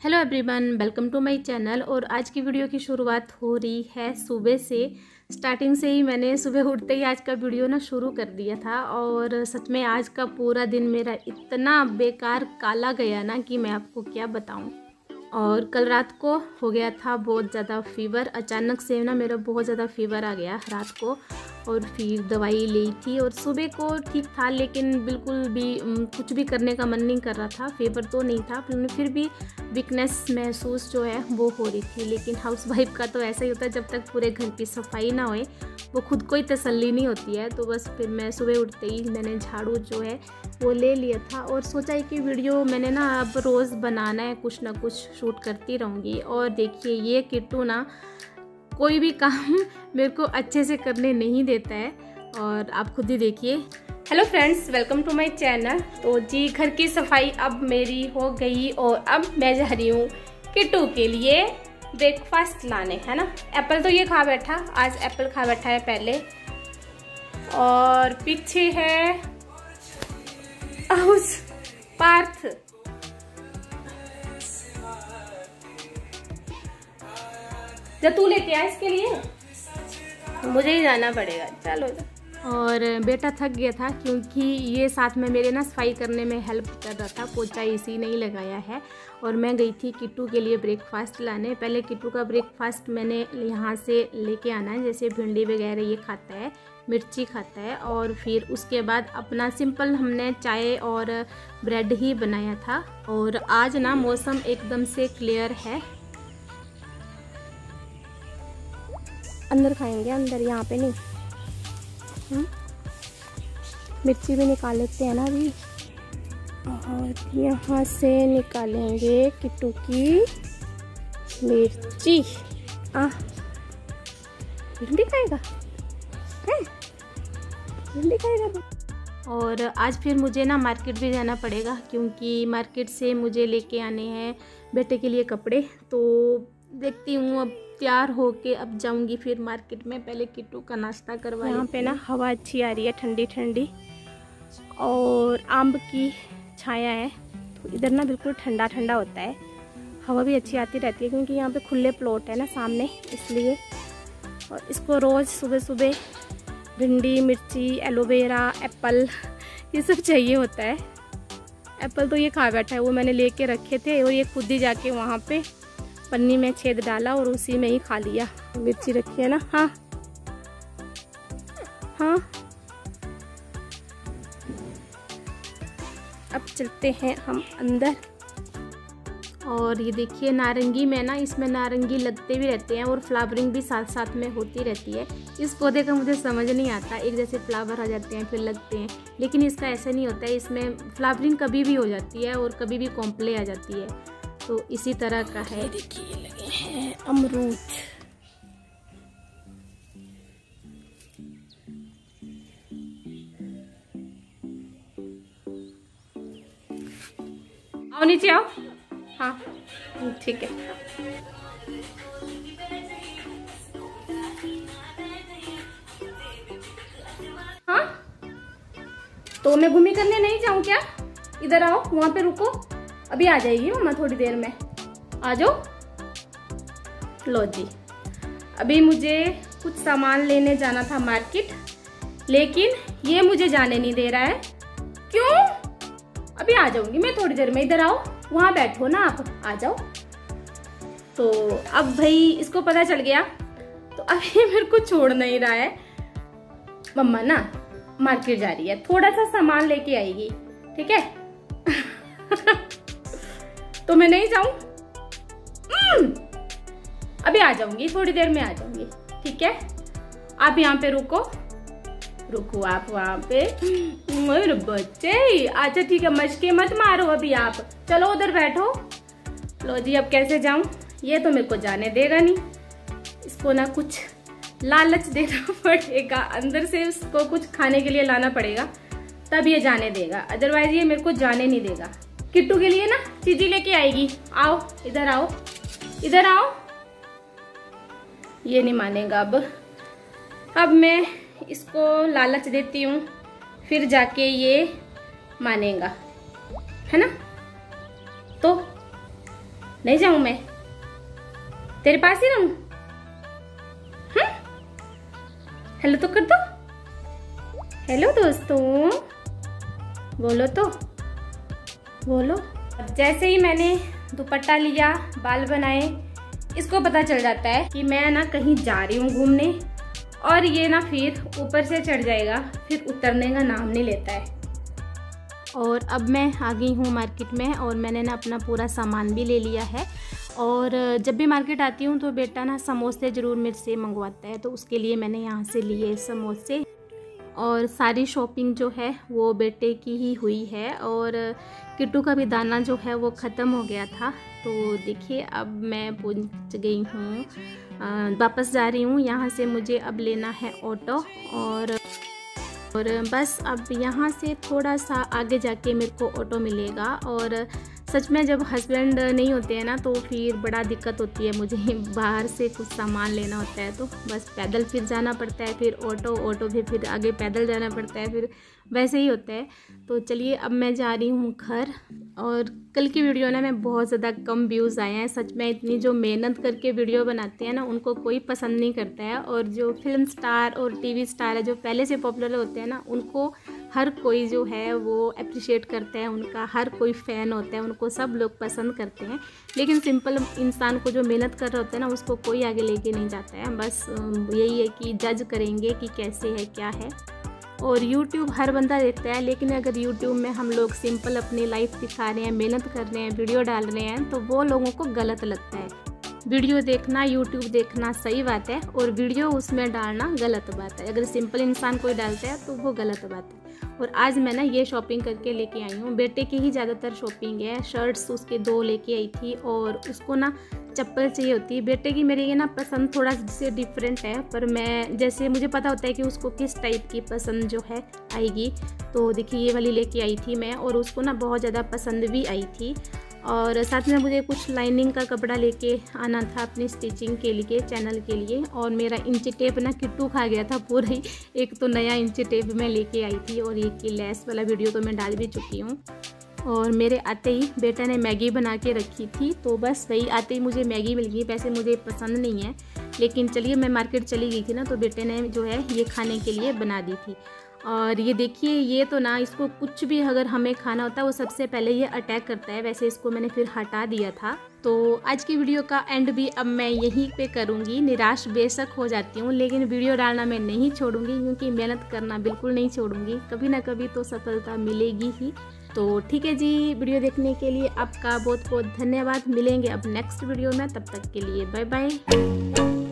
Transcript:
Hello everyone, welcome to my channel. और आज की वीडियो की शुरुआत हो रही है सुबह से। स्टार्टिंग से ही मैंने सुबह उठते ही आज का वीडियो ना शुरू कर दिया था। और सच में आज का पूरा दिन मेरा इतना बेकार काला गया ना कि मैं आपको क्या बताऊं। और कल रात को हो गया था बहुत ज़्यादा फीवर। अचानक से ना मेरा बहुत ज़्यादा फीवर आ गया रात को। और फिर दवाई ली थी और सुबह को ठीक था, लेकिन बिल्कुल भी कुछ भी करने का मन नहीं कर रहा था। फीवर तो नहीं था, फिर भी वीकनेस महसूस जो है वो हो रही थी। लेकिन हाउस वाइफ का तो ऐसा ही होता है, जब तक पूरे घर की सफाई ना होए वो खुद को ही तसल्ली नहीं होती है। तो बस फिर मैं सुबह उठते ही मैंने झाड़ू जो है वो ले लिया था और सोचा कि वीडियो मैंने ना अब रोज़ बनाना है, कुछ ना कुछ शूट करती रहूँगी। और देखिए ये किट्टू ना कोई भी काम मेरे को अच्छे से करने नहीं देता है, और आप खुद ही देखिए। Hello friends, welcome to my channel. तो जी घर की सफाई अब मेरी हो गई और अब मैं जा रही हूँ किट्टू के लिए ब्रेकफास्ट लाने, है ना। एप्पल तो ये खा बैठा, आज एप्पल खा बैठा है पहले। और पीछे है पार्थ। जब तू लेके आया इसके लिए, मुझे ही जाना पड़ेगा। चलो। और बेटा थक गया था क्योंकि ये साथ में मेरे ना सफाई करने में हेल्प कर रहा था। पोछा इसी नहीं लगाया है। और मैं गई थी किट्टू के लिए ब्रेकफास्ट लाने। पहले किट्टू का ब्रेकफास्ट मैंने यहाँ से लेके आना है, जैसे भिंडी वगैरह ये खाता है, मिर्ची खाता है। और फिर उसके बाद अपना सिंपल हमने चाय और ब्रेड ही बनाया था। और आज ना मौसम एकदम से क्लियर है। अंदर खाएंगे, अंदर, यहाँ पे नहीं। मिर्ची भी निकाल लेते हैं ना अभी। और यहाँ से निकालेंगे किट्टू की मिर्ची। भिंडी खाएगा, भिंडी खाएगा। और आज फिर मुझे ना मार्केट भी जाना पड़ेगा, क्योंकि मार्केट से मुझे लेके आने हैं बेटे के लिए कपड़े। तो देखती हूँ, अब तैयार होके अब जाऊंगी फिर मार्केट में। पहले किट्टू का नाश्ता करवा। यहाँ पे ना हवा अच्छी आ रही है, ठंडी ठंडी, और आम की छाया है। तो इधर ना बिल्कुल ठंडा ठंडा होता है, हवा भी अच्छी आती रहती है, क्योंकि यहाँ पे खुले प्लॉट है ना सामने, इसलिए। और इसको रोज़ सुबह सुबह भिंडी, मिर्ची, एलोवेरा, एप्पल ये सब चाहिए होता है। एप्पल तो ये खा बैठा है, वो मैंने लेके रखे थे और ये खुद ही जाके वहाँ पे पन्नी में छेद डाला और उसी में ही खा लिया। मिर्ची रखी है ना। हाँ हाँ, अब चलते हैं हम अंदर। और ये देखिए नारंगी में ना, इसमें नारंगी लगते भी रहते हैं और फ्लावरिंग भी साथ साथ में होती रहती है। इस पौधे का मुझे समझ नहीं आता, एक जैसे फ्लावर आ जाते हैं फिर लगते हैं, लेकिन इसका ऐसा नहीं होता है। इसमें फ्लावरिंग कभी भी हो जाती है और कभी भी कॉम्प्ले आ जाती है। तो इसी तरह का है। देखिए लगे हैं अमरूद। आओ नीचे आओ। हाँ ठीक है। हाँ तो मैं घूमी करने नहीं जाऊँ क्या? इधर आओ, वहां पे रुको, अभी आ जाएगी मम्मा थोड़ी देर में। आ जाओ। लो जी, अभी मुझे कुछ सामान लेने जाना था मार्केट, लेकिन ये मुझे जाने नहीं दे रहा है। क्यों? अभी आ जाऊंगी मैं थोड़ी देर में। इधर आओ, वहां बैठो ना आप, आ जाओ। तो अब भाई इसको पता चल गया, तो अभी मेरे को छोड़ नहीं रहा है। मम्मा ना मार्केट जा रही है, थोड़ा सा सामान लेके आएगी, ठीक है। तो मैं नहीं जाऊं? अभी आ जाऊंगी, थोड़ी देर में आ जाऊंगी, ठीक है। आप यहाँ पे रुको आप वहाँ पे। मेरे बच्चे, अच्छा ठीक है, मशके मत मारो अभी आप, चलो उधर बैठो। लो जी, अब कैसे जाऊं? ये तो मेरे को जाने देगा नहीं। इसको ना कुछ लालच देना पड़ेगा, अंदर से इसको कुछ खाने के लिए लाना पड़ेगा, तब ये जाने देगा, अदरवाइज ये मेरे को जाने नहीं देगा। किट्टू के लिए ना चीजी लेके आएगी। आओ इधर आओ, इधर आओ। ये नहीं मानेगा। अब मैं इसको लालच देती हूँ, फिर जाके ये मानेगा, है ना। तो नहीं जाऊं मैं, तेरे पास ही रहूं? हेलो तो कर दो। हेलो दोस्तों, बोलो तो, बोलो। जैसे ही मैंने दुपट्टा लिया, बाल बनाए, इसको पता चल जाता है कि मैं ना कहीं जा रही हूँ घूमने, और ये ना फिर ऊपर से चढ़ जाएगा, फिर उतरने का नाम नहीं लेता है। और अब मैं आ गई हूँ मार्केट में, और मैंने ना अपना पूरा सामान भी ले लिया है। और जब भी मार्केट आती हूँ तो बेटा ना समोसे ज़रूर मेरे से मंगवाता है, तो उसके लिए मैंने यहाँ से लिए समोसे। और सारी शॉपिंग जो है वो बेटे की ही हुई है, और किट्टू का भी दाना जो है वो ख़त्म हो गया था। तो देखिए अब मैं पहुँच गई हूँ, वापस जा रही हूँ। यहाँ से मुझे अब लेना है ऑटो, और बस अब यहाँ से थोड़ा सा आगे जाके मेरे को ऑटो मिलेगा। और सच में जब हस्बैंड नहीं होते हैं ना तो फिर बड़ा दिक्कत होती है, मुझे बाहर से कुछ सामान लेना होता है तो बस पैदल फिर जाना पड़ता है, फिर ऑटो भी, फिर आगे पैदल जाना पड़ता है, फिर वैसे ही होता है। तो चलिए अब मैं जा रही हूँ घर। और कल की वीडियो ना में बहुत ज़्यादा कम व्यूज़ आए हैं। सच में इतनी जो मेहनत करके वीडियो बनाते हैं ना उनको कोई पसंद नहीं करता है, और जो फिल्म स्टार और टीवी स्टार है जो पहले से पॉपुलर होते हैं ना, उनको हर कोई जो है वो अप्रिशिएट करता है, उनका हर कोई फ़ैन होता है, उनको सब लोग पसंद करते हैं। लेकिन सिंपल इंसान को जो मेहनत कर रहे होते हैं ना उसको कोई आगे लेके नहीं जाता है। बस यही है कि जज करेंगे कि कैसे है क्या है। और YouTube हर बंदा देखता है, लेकिन अगर YouTube में हम लोग सिंपल अपनी लाइफ दिखा रहे हैं, मेहनत कर रहे हैं, वीडियो डाल रहे हैं, तो वो लोगों को गलत लगता है। वीडियो देखना, YouTube देखना सही बात है, और वीडियो उसमें डालना गलत बात है। अगर सिंपल इंसान कोई डालता है तो वो गलत बात है। और आज मैं ना ये शॉपिंग करके लेके आई हूँ। बेटे की ही ज़्यादातर शॉपिंग है। शर्ट्स उसके 2 लेके आई थी, और उसको ना चप्पल चाहिए होती है। बेटे की मेरी ये ना पसंद थोड़ा से डिफरेंट है, पर मैं जैसे मुझे पता होता है कि उसको किस टाइप की पसंद जो है आएगी। तो देखिए ये वाली लेके आई थी मैं, और उसको ना बहुत ज़्यादा पसंद भी आई थी। और साथ में मुझे कुछ लाइनिंग का कपड़ा लेके आना था अपनी स्टिचिंग के लिए, चैनल के लिए। और मेरा इंची टेप ना किट्टू खा गया था पूरा ही। एक तो नया इंची टेप मैं लेके आई थी, और एक की लेस वाला वीडियो तो मैं डाल भी चुकी हूँ। और मेरे आते ही बेटा ने मैगी बना के रखी थी, तो बस वही आते ही मुझे मैगी मिल गई। वैसे मुझे पसंद नहीं है, लेकिन चलिए मैं मार्केट चली गई थी ना, तो बेटे ने जो है ये खाने के लिए बना दी थी। और ये देखिए, ये तो ना इसको कुछ भी अगर हमें खाना होता है वो सबसे पहले ये अटैक करता है। वैसे इसको मैंने फिर हटा दिया था। तो आज की वीडियो का एंड भी अब मैं यहीं पे करूँगी। निराश बेशक हो जाती हूँ, लेकिन वीडियो डालना मैं नहीं छोड़ूंगी, क्योंकि मेहनत करना बिल्कुल नहीं छोड़ूंगी। कभी ना कभी तो सफलता मिलेगी ही। तो ठीक है जी, वीडियो देखने के लिए आपका बहुत बहुत धन्यवाद। मिलेंगे अब नेक्स्ट वीडियो में, तब तक के लिए बाय बाय।